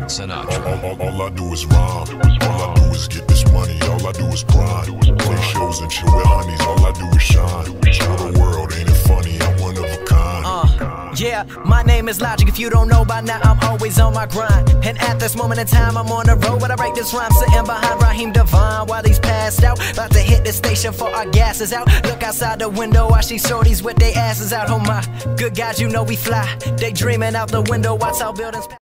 Sinatra. All I do is rhyme. All I do is get this money. All I do is grind. Play shows and chill with honeys. All I do is shine. Show the world, ain't it funny? I'm one of a kind. Yeah, my name is Logic. If you don't know by now, I'm always on my grind. And at this moment in time, I'm on the road. But I write this rhyme sitting behind Raheem Devine while he's passed out. About to hit the station for our gas is out. Look outside the window, I see shorties with their asses out. Oh my good God, you know we fly. They dreaming out the window, watch our buildings.